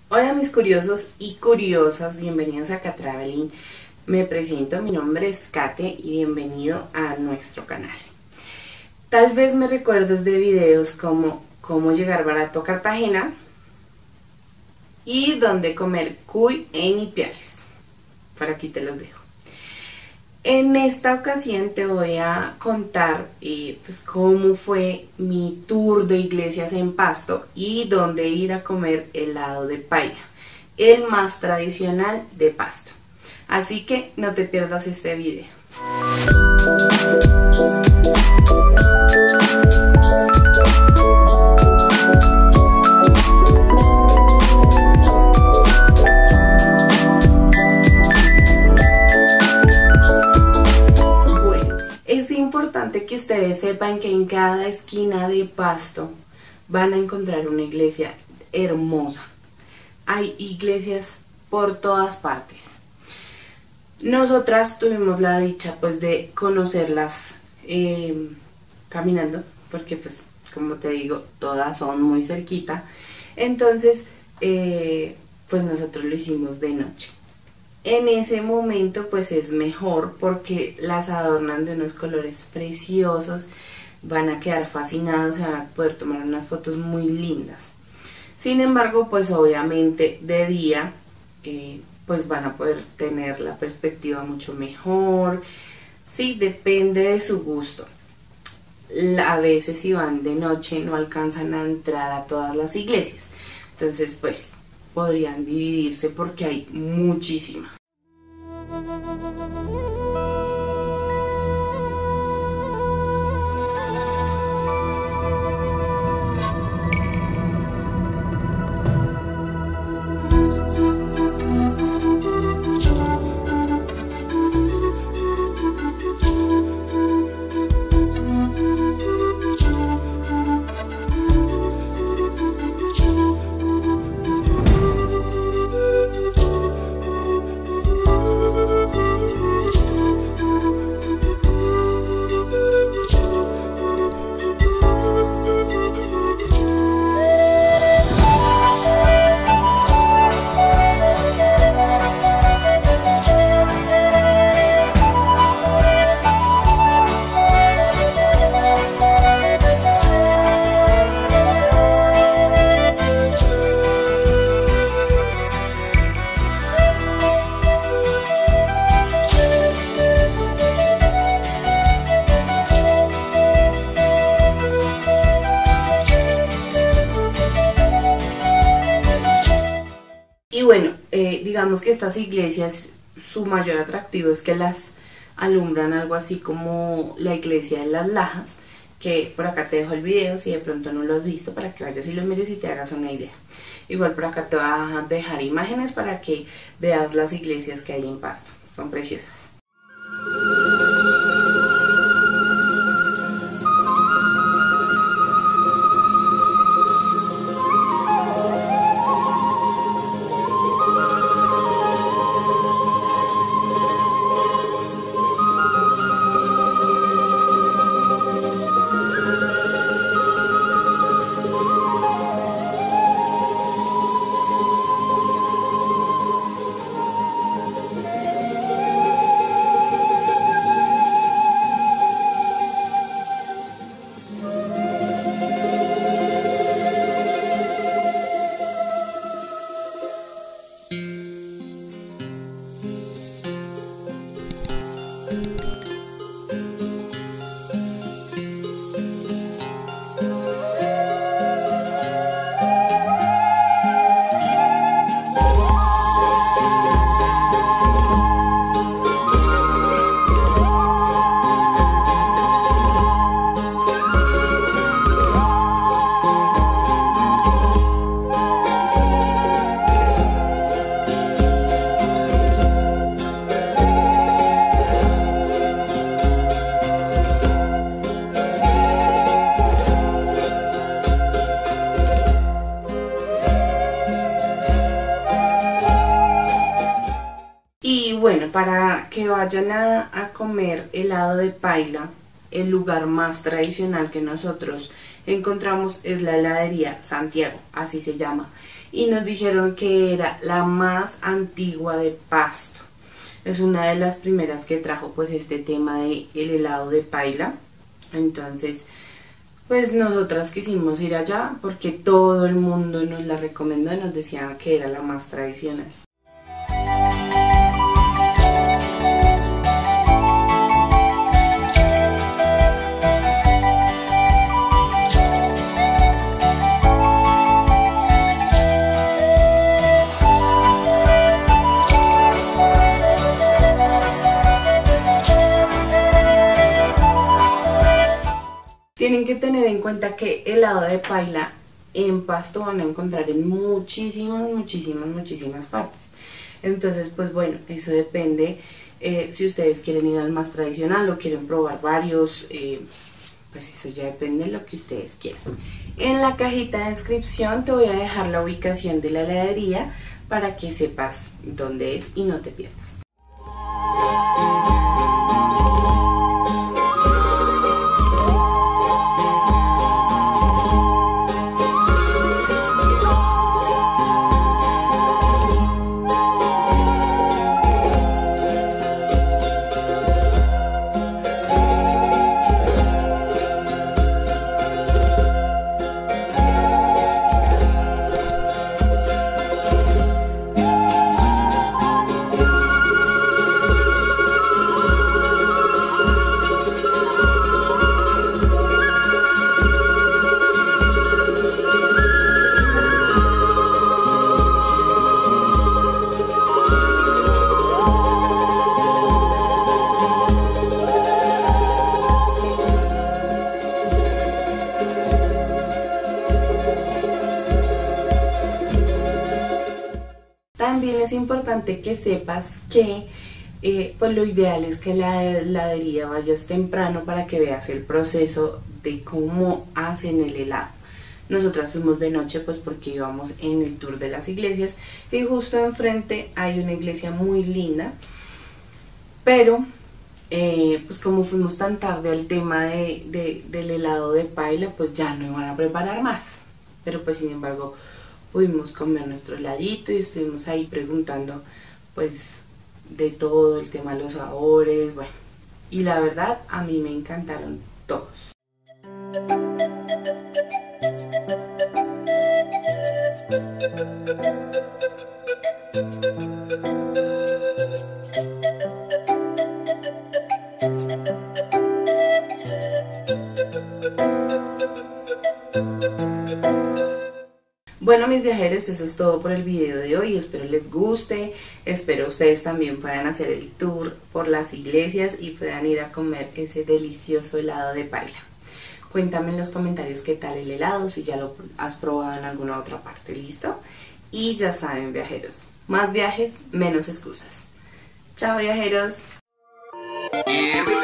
Hola mis curiosos y curiosas, bienvenidos a Catraveling. Me presento, mi nombre es Kate y bienvenido a nuestro canal. Tal vez me recuerdes de videos como cómo llegar barato a Cartagena y dónde comer cuy en Ipiales. Por aquí te los dejo. En esta ocasión te voy a contar pues cómo fue mi tour de iglesias en Pasto y dónde ir a comer helado de paila, el más tradicional de Pasto. Así que no te pierdas este video. Es importante que ustedes sepan que en cada esquina de Pasto van a encontrar una iglesia hermosa. Hay iglesias por todas partes. Nosotras tuvimos la dicha pues de conocerlas caminando, porque pues como te digo, todas son muy cerquita. Entonces pues nosotros lo hicimos de noche. En ese momento pues es mejor porque las adornan de unos colores preciosos, van a quedar fascinados, se van a poder tomar unas fotos muy lindas. Sin embargo, pues obviamente de día pues van a poder tener la perspectiva mucho mejor. Sí, depende de su gusto. A veces si van de noche no alcanzan a entrar a todas las iglesias, entonces pues podrían dividirse porque hay muchísimas. Y bueno, digamos que estas iglesias, su mayor atractivo es que las alumbran algo así como la iglesia de las Lajas, que por acá te dejo el video si de pronto no lo has visto para que vayas y lo mires y te hagas una idea. Igual por acá te voy a dejar imágenes para que veas las iglesias que hay en Pasto, son preciosas. Y bueno, para que vayan a comer helado de paila, el lugar más tradicional que nosotros encontramos es la heladería Santiago, así se llama. y nos dijeron que era la más antigua de Pasto. Es una de las primeras que trajo pues este tema de el helado de paila. Entonces pues nosotras quisimos ir allá porque todo el mundo nos la recomendó y nos decían que era la más tradicional. Tienen que tener en cuenta que helado de paila en Pasto van a encontrar en muchísimas partes. Entonces, pues bueno, eso depende. Si ustedes quieren ir al más tradicional o quieren probar varios, pues eso ya depende de lo que ustedes quieran. En la cajita de descripción te voy a dejar la ubicación de la heladería para que sepas dónde es y no te pierdas. También es importante que sepas que pues lo ideal es que la heladería vayas temprano para que veas el proceso de cómo hacen el helado. Nosotras fuimos de noche pues porque íbamos en el tour de las iglesias y justo enfrente hay una iglesia muy linda, pero pues como fuimos tan tarde al tema del helado de paila, pues ya no iban a preparar más, pero pues sin embargo pudimos comer nuestro heladito y estuvimos ahí preguntando pues de todo el tema de los sabores, bueno, y la verdad a mí me encantaron todos. Bueno, mis viajeros, eso es todo por el video de hoy, espero les guste, espero ustedes también puedan hacer el tour por las iglesias y puedan ir a comer ese delicioso helado de paila. Cuéntame en los comentarios qué tal el helado, si ya lo has probado en alguna otra parte, ¿listo? Y ya saben, viajeros, más viajes, menos excusas. Chao, viajeros.